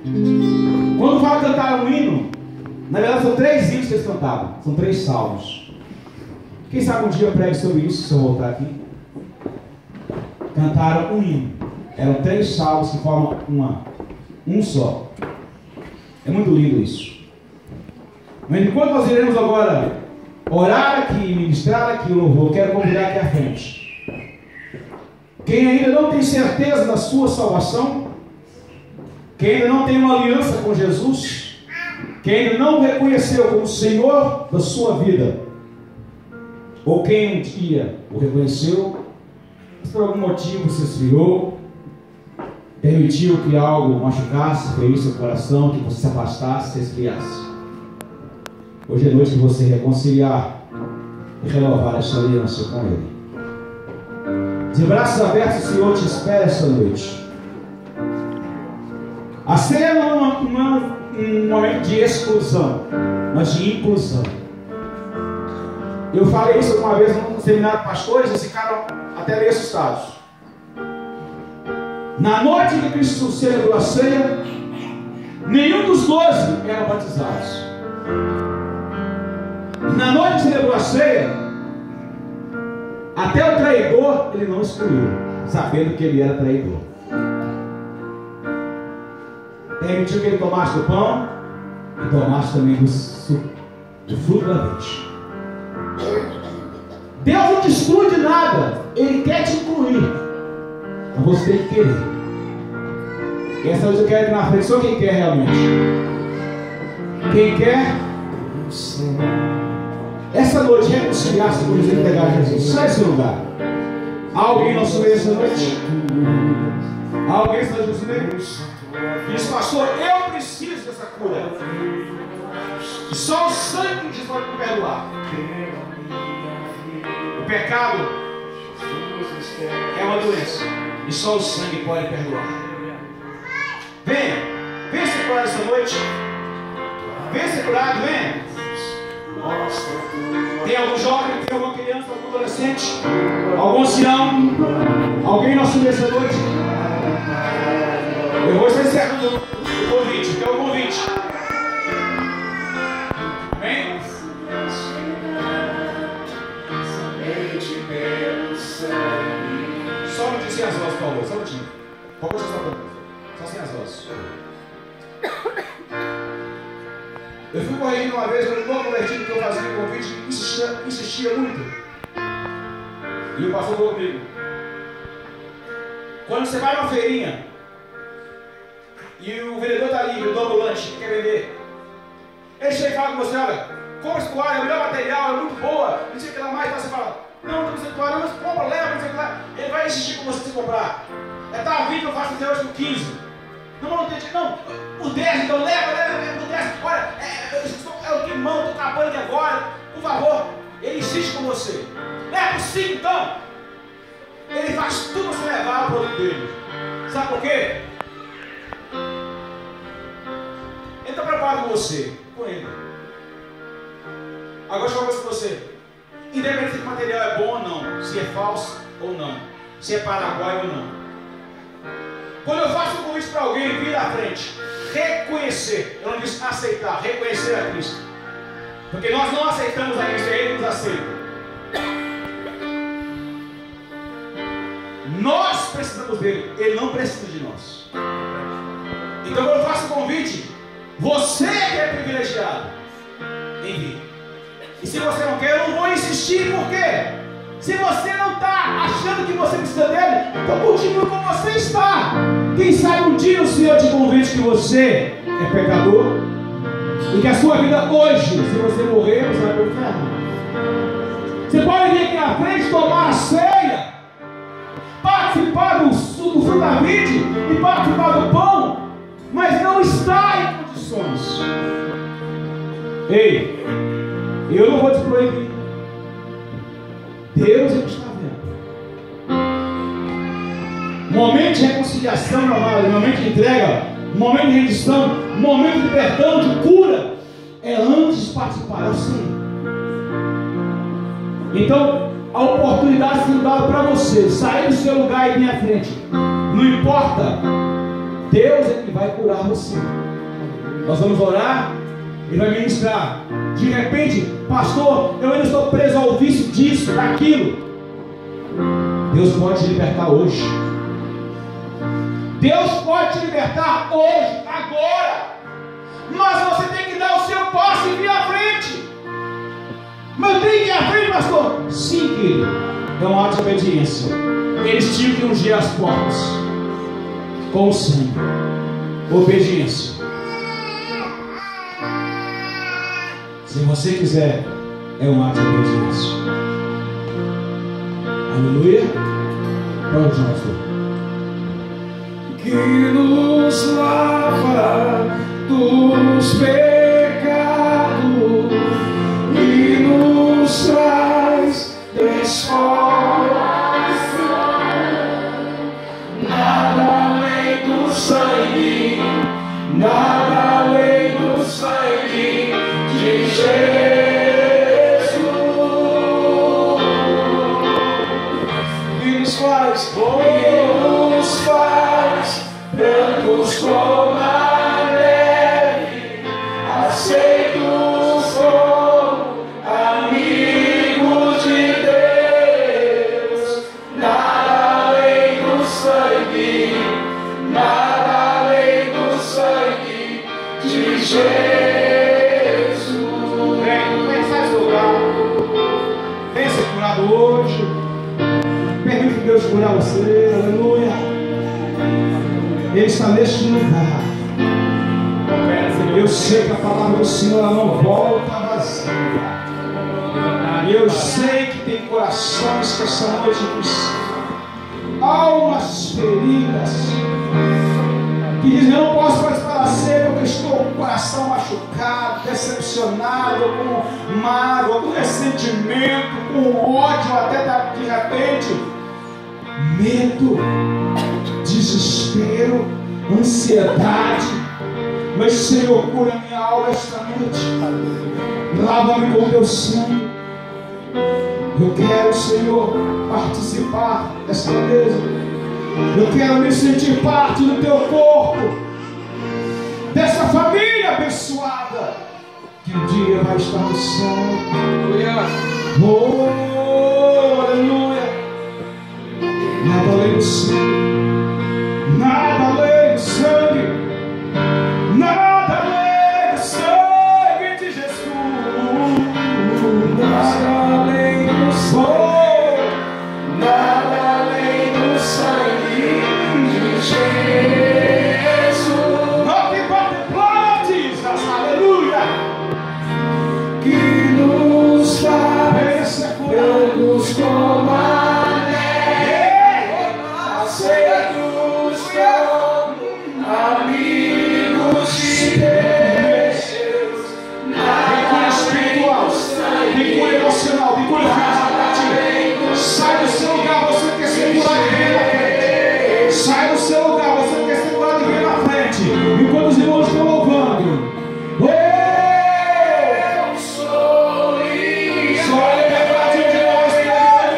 Quando fala cantar um hino, na verdade são 3 hinos que eles cantavam. São 3 salmos. Quem sabe um dia eu prego sobre isso, se eu voltar aqui. Cantaram um hino. Eram 3 salmos que formam um só. É muito lindo isso. Mas enquanto nós iremos agora orar aqui, ministrar aqui o louvor, eu quero convidar aqui à frente. Quem ainda não tem certeza da sua salvação, quem ainda não tem uma aliança com Jesus, quem ainda não reconheceu como Senhor da sua vida, ou quem um dia o reconheceu, mas por algum motivo se esfriou, permitiu que algo machucasse, ferisse seu coração, que você se afastasse, se esfriasse. Hoje é noite de você reconciliar e renovar essa aliança com Ele. De braços abertos, o Senhor te espera essa noite. A ceia não é um momento de exclusão, mas de inclusão. Eu falei isso uma vez num seminário de pastores, eles ficaram até meio assustados. Na noite que Cristo celebrou a ceia, nenhum dos 12 eram batizados. Na noite que celebrou a ceia, até o traidor ele não excluiu, sabendo que ele era traidor. Permitiu que ele tomasse do pão e tomasse também do fruto da vide. Deus não te exclui de nada, Ele quer te incluir, mas você tem que querer. E essa noite eu quero ir na frente, só quem quer realmente. Quem quer, essa noite reconciliar-se com Jesus e pegar Jesus. Sai desse lugar. Há alguém no nosso meio essa noite? Há alguém no nosso meio? Diz, pastor, eu preciso dessa cura. E só o sangue de Jesus pode me perdoar. O pecado é uma doença. E só o sangue pode perdoar. Venha ser curado essa noite. Venha ser curado, venha. Tem algum jovem, tem alguma criança, algum adolescente, algum ancião, alguém nosso nessa noite? Eu vou estar encerrando o convite, tem um convite. Amém? Só não dizer as vozes, Paulo, só um minutinho. Pode continuar falando, só sem as vozes. Eu fui corrigindo uma vez, eu não convertido que eu fazia o convite, insistia muito. E o pastor falou comigo: quando você vai numa feirinha e o vendedor está ali, o dono do lanche, quer vender, ele chega e fala com você: olha, compra esse toalha, é o melhor material, é muito boa, não sei o que lá mais, você fala: não estou precisando de toalha, mas compra, leva, não sei o que lá. Ele vai insistir com você se comprar. Tá 20, eu faço até hoje por 15. Não entendi, não, por 10, então leva, por 10, olha, é o que mão, estou acabando aqui agora, por favor. Ele insiste com você. Leva por 5 então. Ele faz tudo para você levar o produto dele. Sabe por quê? Ele está preocupado com você, com ele. Agora deixa eu falar com você. Independente se o material é bom ou não, se é falso ou não, se é Paraguai ou não. Quando eu faço um convite para alguém vir à frente, reconhecer, eu não disse aceitar, reconhecer a Cristo. Porque nós não aceitamos a Cristo, Ele nos aceita. Nós precisamos dele, Ele não precisa de nós. Então quando eu faço um convite, você que é privilegiado em vir. E se você não quer, eu não vou insistir, por quê? Se você não está achando que você precisa dele, então continue como você está. Quem sabe um dia o Senhor te convence que você é pecador e que a sua vida hoje, se você morrer, você vai para o inferno. Você pode vir aqui à frente, tomar a ceia, participar do fruto da vide e participar do pão, mas não está em condições. Ei, eu não vou te proibir. Deus é que está vendo. Momento de reconciliação, meu amado, momento de entrega, momento de rendição, momento de perdão, de cura, é antes de participar, eu sei. Então, a oportunidade sendo dada para você sair do seu lugar e vir à frente. Não importa Deus é que vai curar você. Nós vamos orar, Ele vai ministrar. De repente, pastor, eu ainda estou preso ao vício disso, daquilo. Deus pode te libertar hoje. Deus pode te libertar hoje, agora. Mas você tem que dar o seu passo e vir à frente. Mas tem que ir à frente, pastor? Sim, querido. É um ato de obediência. Eles tinham que ungir as portas com o sangue. Obediência. Se você quiser, é um ato de obediência. Aleluia. Pronto, pastor. Que nos lava dos pecados e nos traz transformação. Nada além do sangue, nada além do sangue de Jesus. Que nos faz, brancos como a neve, aceitos como amigos de Deus. Nada além do sangue, nada além do sangue de Jesus. Vem nesse lugar. Vem ser curado hoje. Permite que Deus curar você. Aleluia. Ele está neste lugar. Eu sei que a palavra do Senhor ela não volta vazia. E eu sei que tem corações que essa noite precisam. Almas feridas que dizem: eu não posso participar da ceia porque estou com o coração machucado, decepcionado, com mágoa, com ressentimento, com ódio, até de repente medo, desespero, ansiedade. Mas Senhor, cura minha alma esta noite. Lava-me com teu sangue. Eu quero, Senhor, participar desta mesa. Eu quero me sentir parte do teu corpo, dessa família abençoada que um dia vai estar no céu. Oh, aleluia. Nada além do sangue. Nada além do sangue, nada além do sangue de Jesus, Nada além do sangue, nada além do sangue de Jesus. Nothing but the blood of Jesus, aleluia. Que nos faz brancos como a neve, aceitos como amigos de Deus. Tem cura espiritual, tem cura emocional, tem cura física. Sai do seu lugar, você quer ser curado e vem na frente. Sai do seu lugar, você quer ser curado e vem na frente. Enquanto os irmãos estão louvando. Oh! Sou libertado de nós, pecado.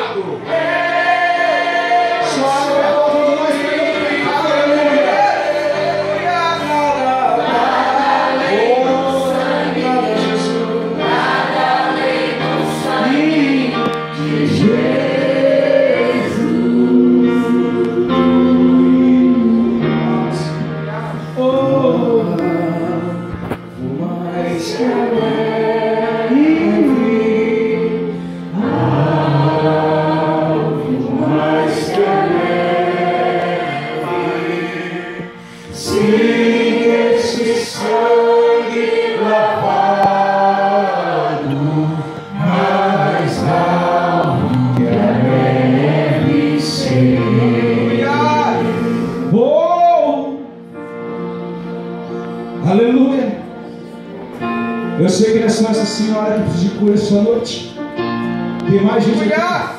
Sou libertado de nós, pecado. Aleluia. Aleluia. Eu sei que nessa Nossa Senhora que precisa de cura essa noite. Tem mais gente aqui.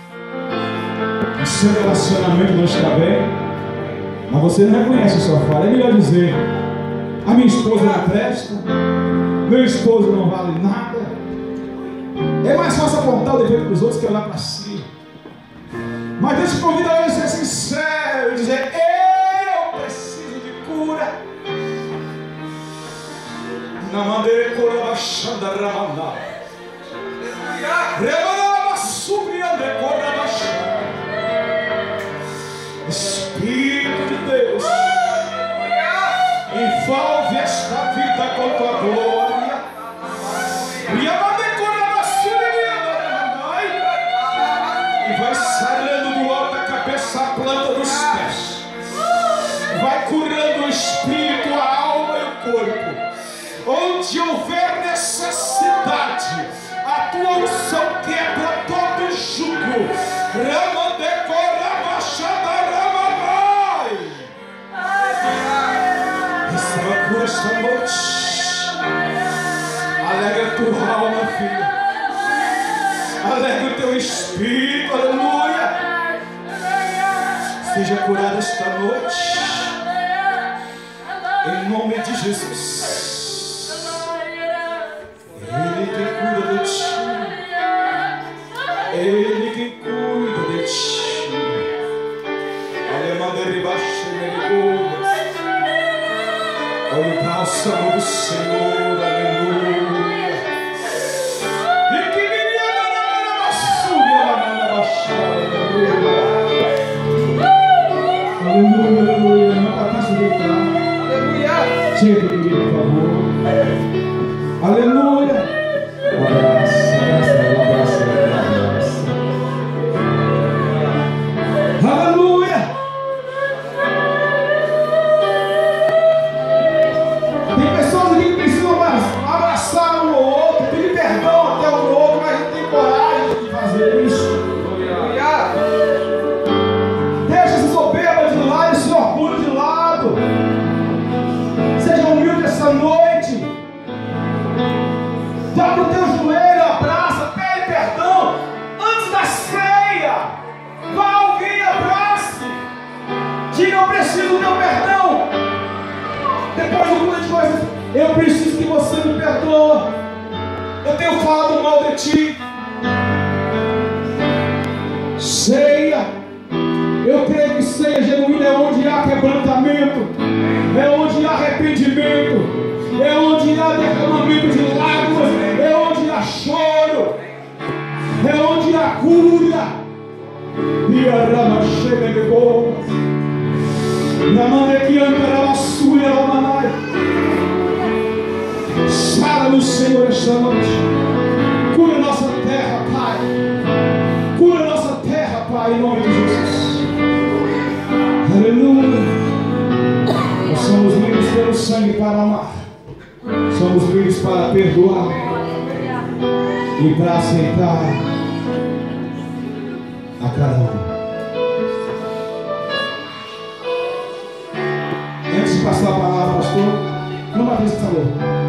O seu relacionamento não está bem, mas você não reconhece a sua falha. É melhor dizer: a minha esposa não presta, meu esposo não vale nada. É mais fácil apontar o defeito para os outros que olhar para si. Mas Deus te convida hoje a ser sincero e dizer: eu preciso Espírito de Deus, envolve esta vida com tua glória. E vai sarando do alto da cabeça à planta dos pés. Vai curando o espírito, a alma e o corpo. Onde houver necessidade, a tua unção quebra todo jugo. Receba cura esta noite. Alegra a tua alma, filho. Alegra o teu espírito, aleluia. Seja curado esta noite. Em nome de Jesus. Ele que cuida de ti. Ele que cuida de ti. Olha o bálsamo do Senhor, aleluia. E que viria na basúria, na baixada, aleluia, aleluia. Não para se deitar. Aleluia. Chega, querido, por favor. Aleluia. Um abraço, um abraço, um abraço. Aleluia. Tem pessoas aqui que precisam abraçar um ao outro, pedir perdão até um ao outro, mas não tem coragem de fazer isso. Deixa essa soberba de lado, esse orgulho de lado. Seja humilde essa noite. Dobra o teu joelho, abraça, pede perdão antes da ceia. Vá alguém, abrace. Diga: eu preciso do teu perdão. Depois do culto de coisas, eu preciso que você me perdoe. Eu tenho falado mal de ti. Ceia, eu creio que ceia genuína é onde há quebrantamento, é onde há arrependimento, é onde há derramamento de lágrimas, é onde há choro, é onde há cura. E a rama chega de boa. Na mão que anda a sua almanai. Sara-nos, Senhor, esta noite. Cura nossa terra, Pai. Cura nossa terra, Pai, em nome de Jesus. Aleluia. Nós somos livres pelo sangue para amar. Somos livres para perdoar e para aceitar a cada um. Antes de passar a palavra, pastor, uma vez, por favor.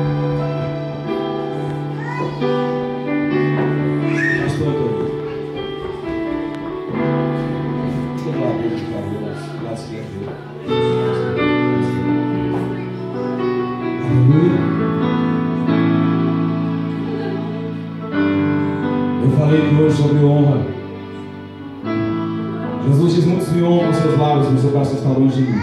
Pastor, vamos lá, por favor, graças a Deus. Aleluia. Eu falei que hoje sobre honra. Jesus diz: muitos me honram com seus lábios, mas seu coração está longe de mim.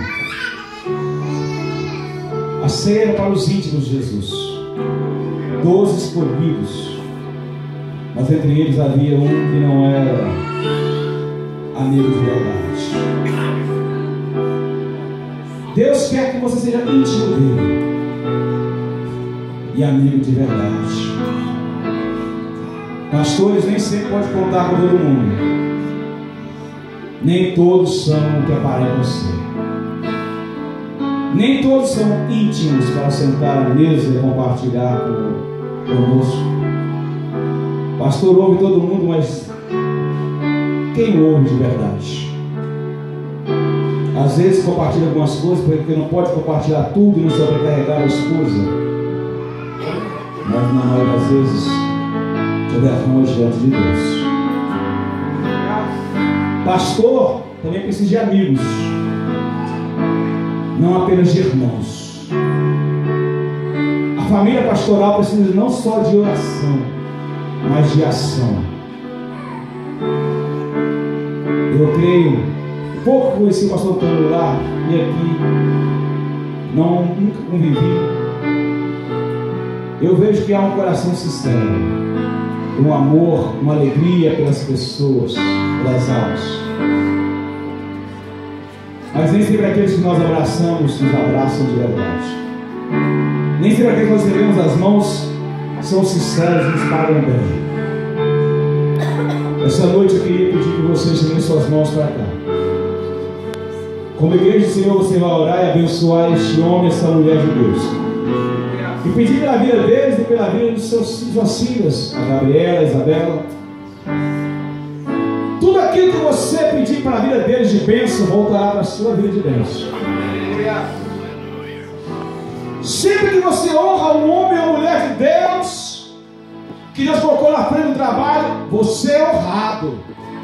A ceia era para os íntimos de Jesus, 12 escolhidos, mas entre eles havia um que não era amigo de verdade. Deus quer que você seja íntimo dele e amigo de verdade. Pastores nem sempre podem contar com todo mundo, nem todos são o que aparentam ser. Nem todos são íntimos para sentar à mesa e compartilhar conosco. Pastor ouve todo mundo, mas quem ouve de verdade? Às vezes compartilha algumas coisas porque não pode compartilhar tudo e não sobrecarregar a esposa. Mas na maioria das vezes te derrama diante de Deus. Pastor também precisa de amigos, não apenas de irmãos. A família pastoral precisa não só de oração, mas de ação. Eu creio, pouco conheci o pastor Antônio lá e aqui, nunca convivi, eu vejo que há um coração sincero, um amor, uma alegria pelas pessoas, pelas almas. Mas nem sempre aqueles que nós abraçamos nos abraçam de verdade. Nem sempre aqueles que nós recebemos as mãos são sinceros e nos pagam bem. Essa noite eu queria pedir que vocês estendam suas mãos para cá. Como igreja do Senhor, você vai orar e abençoar este homem, essa mulher de Deus. E pedir pela vida deles e pela vida dos suas filhas, a Gabriela, a Isabela. Tudo aquilo que você pedir para a vida deles de bênção, voltará para a sua vida de bênção. Sempre que você honra um homem ou mulher de Deus, que Deus colocou na frente do trabalho, você é honrado.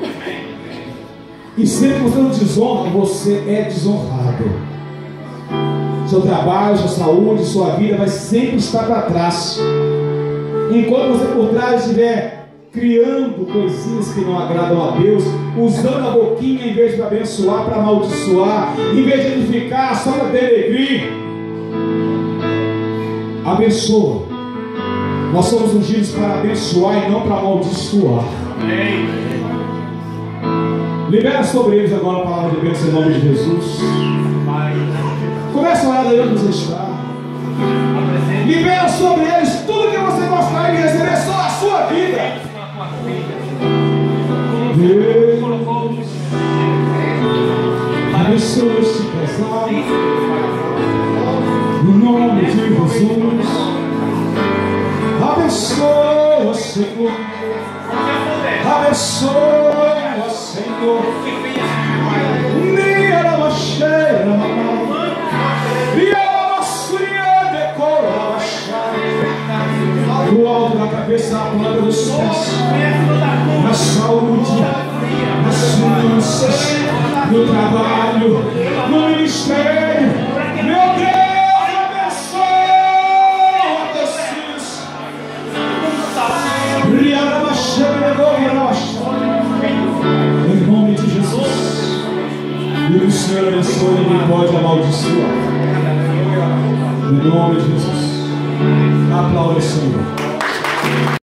E sempre que você não desonra, você é desonrado. Seu trabalho, sua saúde, sua vida vai sempre estar para trás. Enquanto você por trás estiver criando coisinhas que não agradam a Deus, usando a boquinha em vez de abençoar, para amaldiçoar, em vez de edificar só para denegrir, abençoa. Nós somos ungidos para abençoar e não para amaldiçoar. Amém. Libera sobre eles agora a palavra de bênção em nome de Jesus. Começa a orar daí onde você está. Libera sobre eles tudo que você gostaria de receber só a sua vida. Deus abençoa este casal no nome de Jesus. Abençoa, Senhor. Abençoa, Senhor. Minha alma cheia, do alto da cabeça à planta dos pés, na saúde, nas finanças, no trabalho, no ministério. Meu Deus, abençoa teus filhos. Em nome de Jesus. E o Senhor abençoe, ninguém pode amaldiçoar. Em nome de Jesus. Aplauda o Senhor.